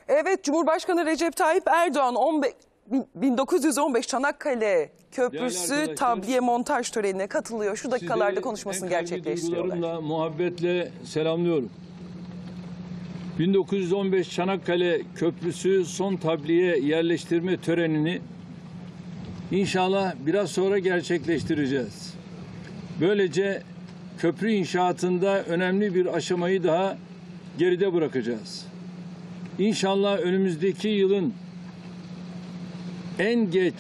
Evet, Cumhurbaşkanı Recep Tayyip Erdoğan 1915 Çanakkale Köprüsü tabliye montaj törenine katılıyor. Şu dakikalarda konuşmasını gerçekleştiriyorlar. Duygularımla, muhabbetle selamlıyorum. 1915 Çanakkale Köprüsü son tabliye yerleştirme törenini inşallah biraz sonra gerçekleştireceğiz. Böylece köprü inşaatında önemli bir aşamayı daha geride bırakacağız. İnşallah önümüzdeki yılın en geç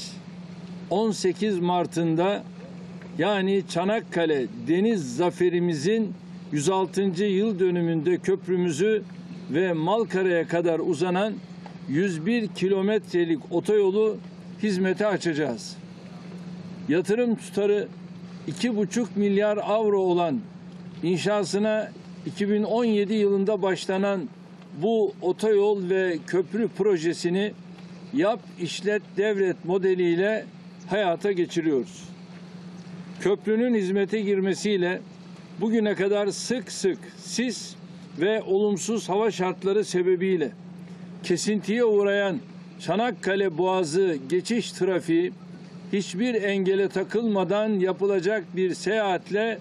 18 Mart'ında, yani Çanakkale Deniz Zaferimizin 106. yıl dönümünde köprümüzü ve Malkara'ya kadar uzanan 101 kilometrelik otoyolu hizmete açacağız. Yatırım tutarı 2,5 milyar avro olan, inşasına 2017 yılında başlanan bu otoyol ve köprü projesini yap, işlet, devret modeliyle hayata geçiriyoruz. Köprünün hizmete girmesiyle bugüne kadar sık sık sis ve olumsuz hava şartları sebebiyle kesintiye uğrayan Çanakkale Boğazı geçiş trafiği hiçbir engele takılmadan yapılacak bir seyahatle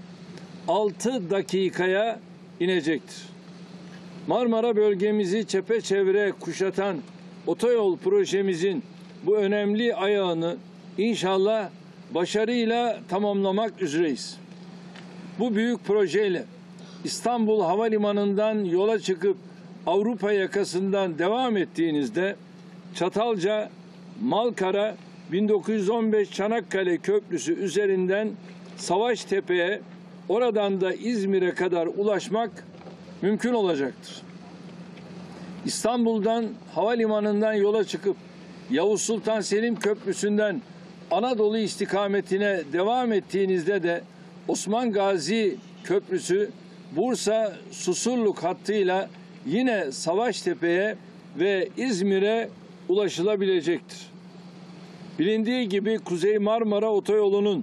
6 dakikaya inecektir. Marmara bölgemizi çepeçevre kuşatan otoyol projemizin bu önemli ayağını inşallah başarıyla tamamlamak üzereyiz. Bu büyük projeyle İstanbul Havalimanı'ndan yola çıkıp Avrupa yakasından devam ettiğinizde Çatalca, Malkara, 1915 Çanakkale Köprüsü üzerinden Savaştepe'ye, oradan da İzmir'e kadar ulaşmak mümkün olacaktır. İstanbul'dan havalimanından yola çıkıp Yavuz Sultan Selim Köprüsü'nden Anadolu istikametine devam ettiğinizde de Osman Gazi Köprüsü Bursa Susurluk hattıyla yine Savaştepe'ye ve İzmir'e ulaşılabilecektir. Bilindiği gibi Kuzey Marmara Otoyolu'nun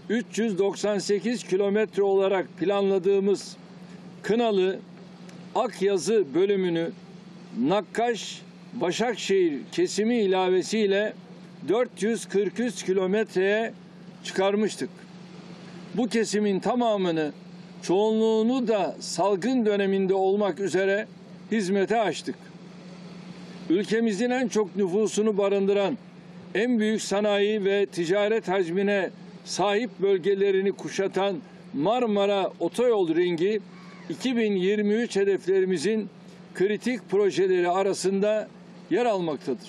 398 kilometre olarak planladığımız Kınalı Akyazı bölümünü Nakkaş-Başakşehir kesimi ilavesiyle 443 kilometreye çıkarmıştık. Bu kesimin tamamını, çoğunluğunu da salgın döneminde olmak üzere hizmete açtık. Ülkemizin en çok nüfusunu barındıran, en büyük sanayi ve ticaret hacmine sahip bölgelerini kuşatan Marmara Otoyol Ringi, 2023 hedeflerimizin kritik projeleri arasında yer almaktadır.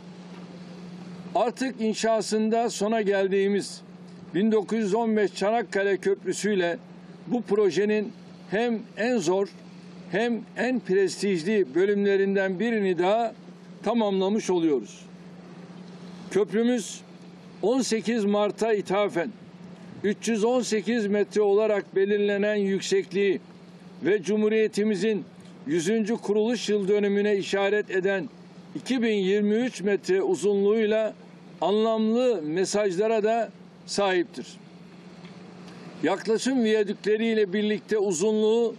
Artık inşasında sona geldiğimiz 1915 Çanakkale Köprüsü ile bu projenin hem en zor hem en prestijli bölümlerinden birini daha tamamlamış oluyoruz. Köprümüz 18 Mart'a ithafen 318 metre olarak belirlenen yüksekliği ve Cumhuriyetimizin 100. kuruluş yıl dönümüne işaret eden 2023 metre uzunluğuyla anlamlı mesajlara da sahiptir. Yaklaşım viyadükleriyle birlikte uzunluğu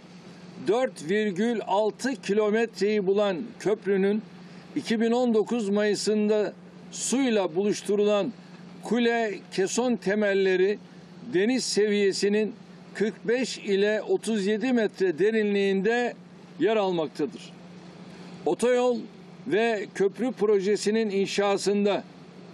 4,6 kilometreyi bulan köprünün 2019 Mayıs'ında suyla buluşturulan kule keson temelleri deniz seviyesinin 45 ile 37 metre derinliğinde yer almaktadır. Otoyol ve köprü projesinin inşasında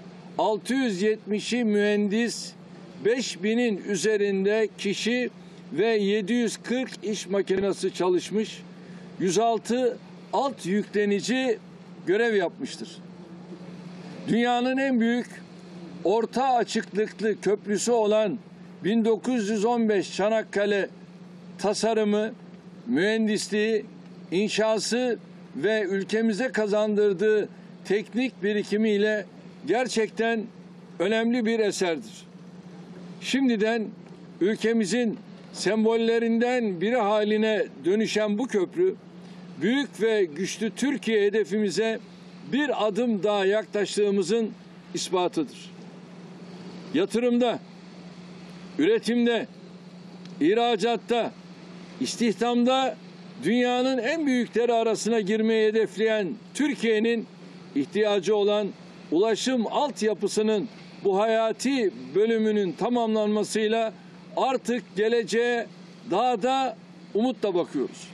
670'i mühendis, 5000'in üzerinde kişi ve 740 iş makinesi çalışmış, 106 alt yüklenici görev yapmıştır. Dünyanın en büyük orta açıklıklı köprüsü olan 1915 Çanakkale tasarımı, mühendisliği, inşası ve ülkemize kazandırdığı teknik birikimiyle gerçekten önemli bir eserdir. Şimdiden ülkemizin sembollerinden biri haline dönüşen bu köprü, büyük ve güçlü Türkiye hedefimize bir adım daha yaklaştığımızın ispatıdır. Yatırımda, üretimde, ihracatta, istihdamda dünyanın en büyükleri arasına girmeyi hedefleyen Türkiye'nin ihtiyacı olan ulaşım altyapısının bu hayati bölümünün tamamlanmasıyla artık geleceğe daha da umutla bakıyoruz.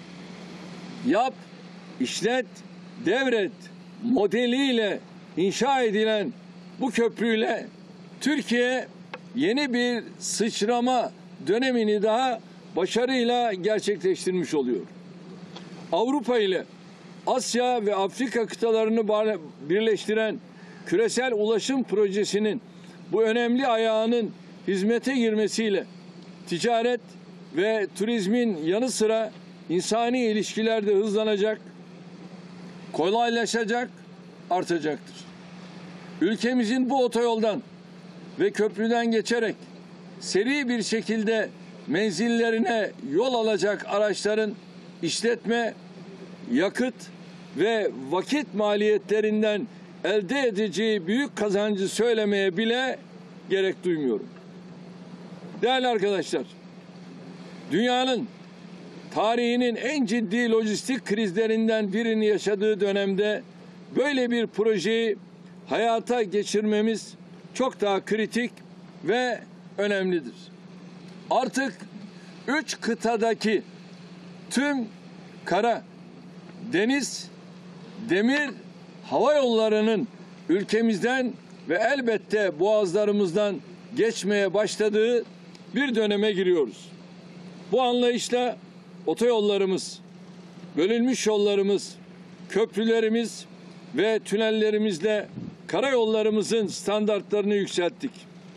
Yap, işlet, devret modeliyle inşa edilen bu köprüyle Türkiye yeni bir sıçrama dönemini daha başarıyla gerçekleştirmiş oluyor. Avrupa ile Asya ve Afrika kıtalarını birleştiren küresel ulaşım projesinin bu önemli ayağının hizmete girmesiyle ticaret ve turizmin yanı sıra insani ilişkiler de hızlanacak, kolaylaşacak, artacaktır. Ülkemizin bu otoyoldan ve köprüden geçerek seri bir şekilde menzillerine yol alacak araçların işletme, yakıt ve vakit maliyetlerinden elde edeceği büyük kazancı söylemeye bile gerek duymuyorum. Değerli arkadaşlar, dünyanın tarihinin en ciddi lojistik krizlerinden birini yaşadığı dönemde böyle bir projeyi hayata geçirmemiz çok daha kritik ve önemlidir. Artık 3 kıtadaki tüm kara, deniz, demir, hava yollarının ülkemizden ve elbette boğazlarımızdan geçmeye başladığı bir döneme giriyoruz. Bu anlayışla otoyollarımız, bölünmüş yollarımız, köprülerimiz ve tünellerimizle karayollarımızın standartlarını yükselttik.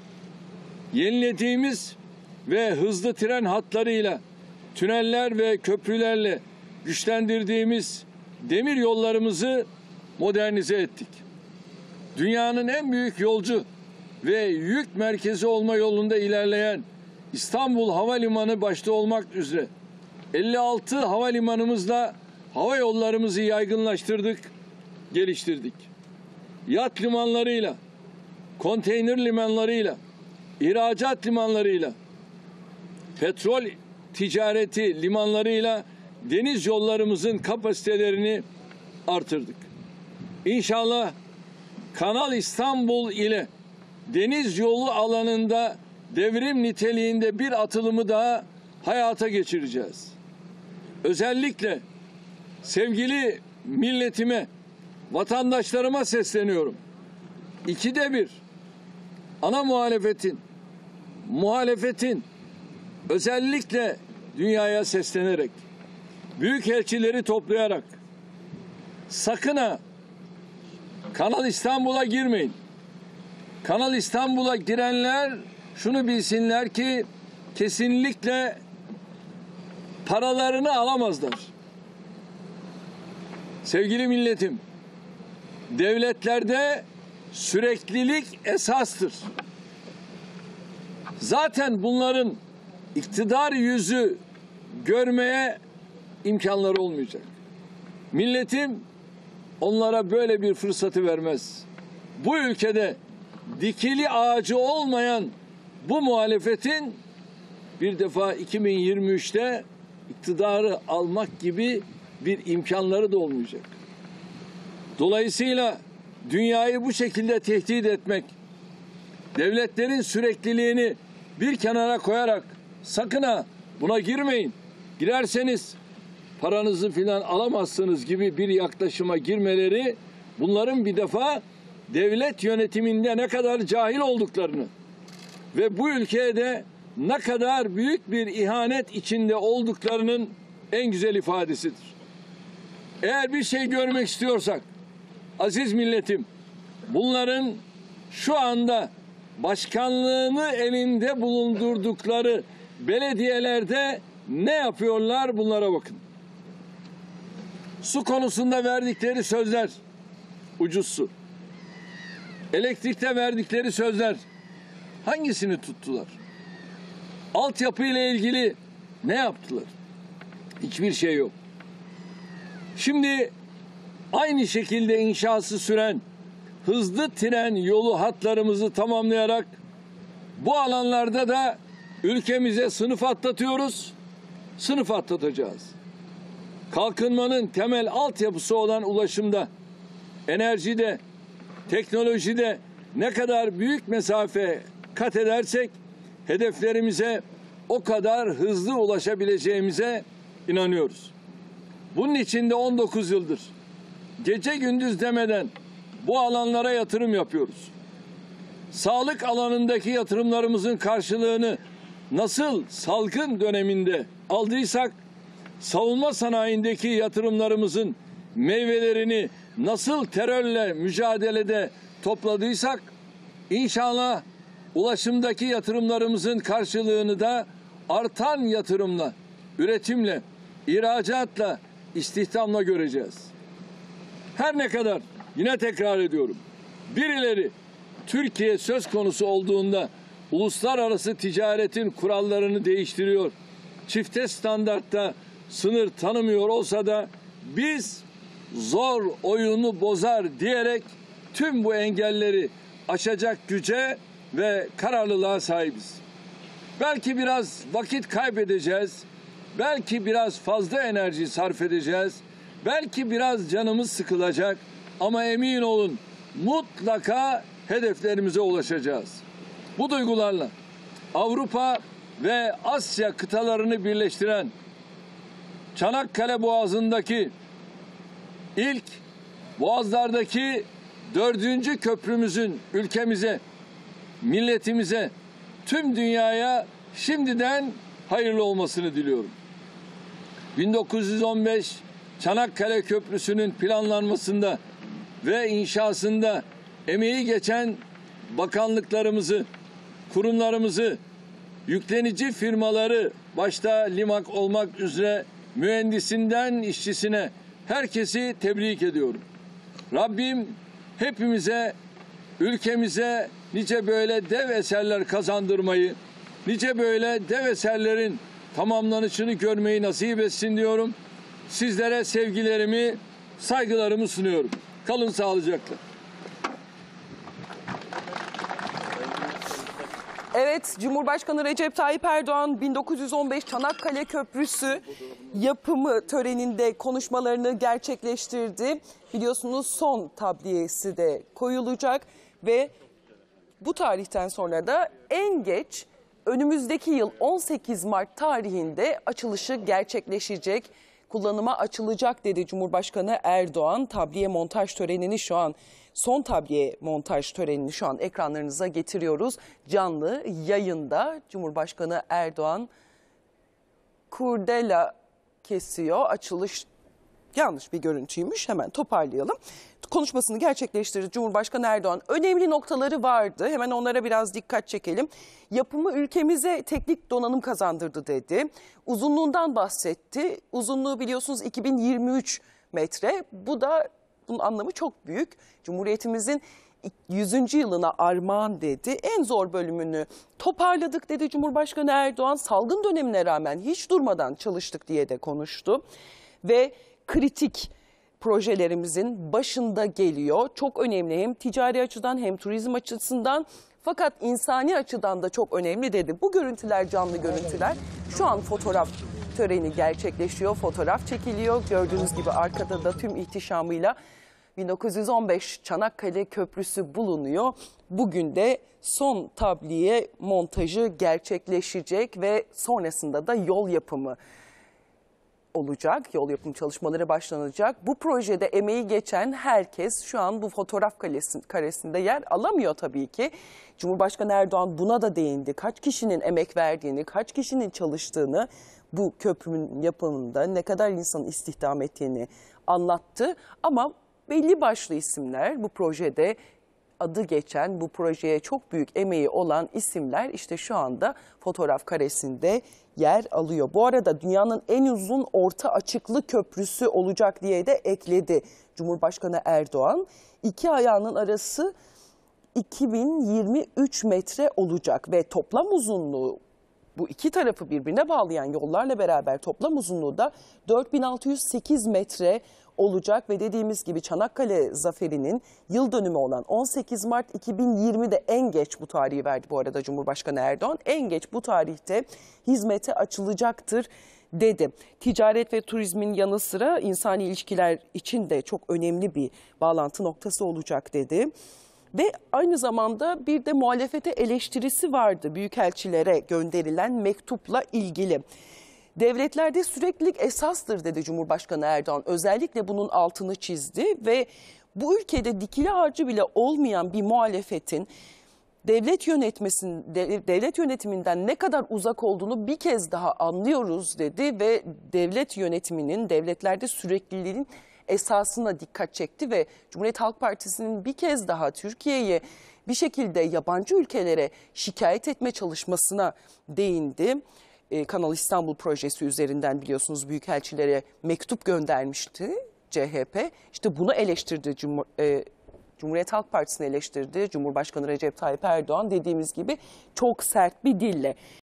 Yenilediğimiz ve hızlı tren hatlarıyla, tüneller ve köprülerle güçlendirdiğimiz demir yollarımızı modernize ettik. Dünyanın en büyük yolcu ve yük merkezi olma yolunda ilerleyen İstanbul Havalimanı başta olmak üzere 56 havalimanımızla hava yollarımızı yaygınlaştırdık, geliştirdik. Yat limanlarıyla, konteyner limanlarıyla, ihracat limanlarıyla, petrol ticareti limanlarıyla deniz yollarımızın kapasitelerini artırdık. İnşallah Kanal İstanbul ile deniz yolu alanında devrim niteliğinde bir atılımı daha hayata geçireceğiz. Özellikle sevgili milletime, vatandaşlarıma sesleniyorum. 2'de 1 ana muhalefetin özellikle dünyaya seslenerek, büyükelçileri toplayarak sakın ha Kanal İstanbul'a girmeyin. Kanal İstanbul'a girenler şunu bilsinler ki kesinlikle paralarını alamazlar. Sevgili milletim, devletlerde süreklilik esastır. Zaten bunların iktidar yüzü görmeye imkanları olmayacak. Milletim onlara böyle bir fırsatı vermez. Bu ülkede dikili ağacı olmayan bu muhalefetin bir defa 2023'te iktidarı almak gibi bir imkanları da olmayacak. Dolayısıyla dünyayı bu şekilde tehdit etmek, devletlerin sürekliliğini bir kenara koyarak sakın ha buna girmeyin, girerseniz paranızı filan alamazsınız gibi bir yaklaşıma girmeleri, bunların bir defa devlet yönetiminde ne kadar cahil olduklarını ve bu ülkeye de ne kadar büyük bir ihanet içinde olduklarının en güzel ifadesidir. Eğer bir şey görmek istiyorsak, aziz milletim, bunların şu anda başkanlığını elinde bulundurdukları belediyelerde ne yapıyorlar, bunlara bakın. Su konusunda verdikleri sözler, ucuz su. Elektrikte verdikleri sözler, hangisini tuttular? Altyapı ile ilgili ne yaptılar? Hiçbir şey yok. Şimdi aynı şekilde inşası süren hızlı tren yolu hatlarımızı tamamlayarak bu alanlarda da ülkemize sınıf atlatıyoruz, sınıf atlatacağız. kalkınmanın temel altyapısı olan ulaşımda, enerjide, teknolojide ne kadar büyük mesafe kat edersek hedeflerimize o kadar hızlı ulaşabileceğimize inanıyoruz. Bunun için de 19 yıldır gece gündüz demeden bu alanlara yatırım yapıyoruz. Sağlık alanındaki yatırımlarımızın karşılığını nasıl salgın döneminde aldıysak, savunma sanayindeki yatırımlarımızın meyvelerini nasıl terörle mücadelede topladıysak, inşallah ulaşımdaki yatırımlarımızın karşılığını da artan yatırımla, üretimle, ihracatla, istihdamla göreceğiz. Her ne kadar, yine tekrar ediyorum, birileri Türkiye söz konusu olduğunda uluslararası ticaretin kurallarını değiştiriyor, çifte standartta sınır tanımıyor olsa da biz zor oyunu bozar diyerek tüm bu engelleri aşacak güce ve kararlılığa sahibiz. Belki biraz vakit kaybedeceğiz, belki biraz fazla enerji sarf edeceğiz, belki biraz canımız sıkılacak ama emin olun mutlaka hedeflerimize ulaşacağız. Bu duygularla Avrupa ve Asya kıtalarını birleştiren Çanakkale Boğazı'ndaki ilk boğazlardaki 4. köprümüzün ülkemize, milletimize, tüm dünyaya şimdiden hayırlı olmasını diliyorum. 1915 Çanakkale Köprüsü'nün planlanmasında ve inşasında emeği geçen bakanlıklarımızı, kurumlarımızı, yüklenici firmaları başta Limak olmak üzere mühendisinden işçisine herkesi tebrik ediyorum. Rabbim hepimize, ülkemize nice böyle dev eserler kazandırmayı, nice böyle dev eserlerin tamamlanışını görmeyi nasip etsin diyorum. Sizlere sevgilerimi, saygılarımı sunuyorum. Kalın sağlıcakla. Evet, Cumhurbaşkanı Recep Tayyip Erdoğan 1915 Çanakkale Köprüsü yapımı töreninde konuşmalarını gerçekleştirdi. Biliyorsunuz son tabliyesi de koyulacak ve bu tarihten sonra da en geç önümüzdeki yıl 18 Mart tarihinde açılışı gerçekleşecek, kullanıma açılacak dedi Cumhurbaşkanı Erdoğan. Tabliye montaj törenini şu an, son tabliye montaj törenini şu an ekranlarınıza getiriyoruz. Canlı yayında Cumhurbaşkanı Erdoğan kurdela kesiyor. Açılış yanlış bir görüntüymüş, hemen toparlayalım. Konuşmasını gerçekleştirdi Cumhurbaşkanı Erdoğan. Önemli noktaları vardı. Hemen onlara biraz dikkat çekelim. Yapımı ülkemize teknik donanım kazandırdı dedi. Uzunluğundan bahsetti. Uzunluğu biliyorsunuz 2023 metre. Bunun anlamı çok büyük. Cumhuriyetimizin 100. yılına armağan dedi. En zor bölümünü toparladık dedi Cumhurbaşkanı Erdoğan. Salgın dönemine rağmen hiç durmadan çalıştık diye de konuştu. Ve kritik projelerimizin başında geliyor. Çok önemli hem ticari açıdan hem turizm açısından, fakat insani açıdan da çok önemli dedi. Bu görüntüler canlı görüntüler. Şu an fotoğraf töreni gerçekleşiyor. Fotoğraf çekiliyor. Gördüğünüz gibi arkada da tüm ihtişamıyla 1915 Çanakkale Köprüsü bulunuyor. Bugün de son tabliye montajı gerçekleşecek ve sonrasında da yol yapımı olacak. Yol yapım çalışmaları başlanacak. Bu projede emeği geçen herkes şu an bu fotoğraf karesinde yer alamıyor tabii ki. Cumhurbaşkanı Erdoğan buna da değindi. Kaç kişinin emek verdiğini, kaç kişinin çalıştığını, bu köprünün yapımında ne kadar insanın istihdam ettiğini anlattı. Ama belli başlı isimler, bu projede adı geçen, bu projeye çok büyük emeği olan isimler işte şu anda fotoğraf karesinde yer alıyor. Bu arada dünyanın en uzun orta açıklı köprüsü olacak diye de ekledi Cumhurbaşkanı Erdoğan. İki ayağının arası 2023 metre olacak ve toplam uzunluğu, bu iki tarafı birbirine bağlayan yollarla beraber toplam uzunluğu da 4608 metre olacak ve dediğimiz gibi Çanakkale Zaferi'nin yıl dönümü olan 18 Mart 2020'de en geç, bu tarihi verdi bu arada Cumhurbaşkanı Erdoğan, en geç bu tarihte hizmete açılacaktır dedi. Ticaret ve turizmin yanı sıra insani ilişkiler için de çok önemli bir bağlantı noktası olacak dedi. Ve aynı zamanda bir de muhalefete eleştirisi vardı büyükelçilere gönderilen mektupla ilgili. Devletlerde süreklilik esastır dedi Cumhurbaşkanı Erdoğan. Özellikle bunun altını çizdi ve bu ülkede dikili harcı bile olmayan bir muhalefetin devlet yönetiminden ne kadar uzak olduğunu bir kez daha anlıyoruz dedi ve devlet yönetiminin devletlerde sürekliliğin esasına dikkat çekti ve Cumhuriyet Halk Partisi'nin bir kez daha Türkiye'yi bir şekilde yabancı ülkelere şikayet etme çalışmasına değindi. Kanal İstanbul projesi üzerinden biliyorsunuz büyükelçilere mektup göndermişti CHP. İşte bunu eleştirdi Cumhuriyet Halk Partisi'ni eleştirdi. Cumhurbaşkanı Recep Tayyip Erdoğan dediğimiz gibi çok sert bir dille.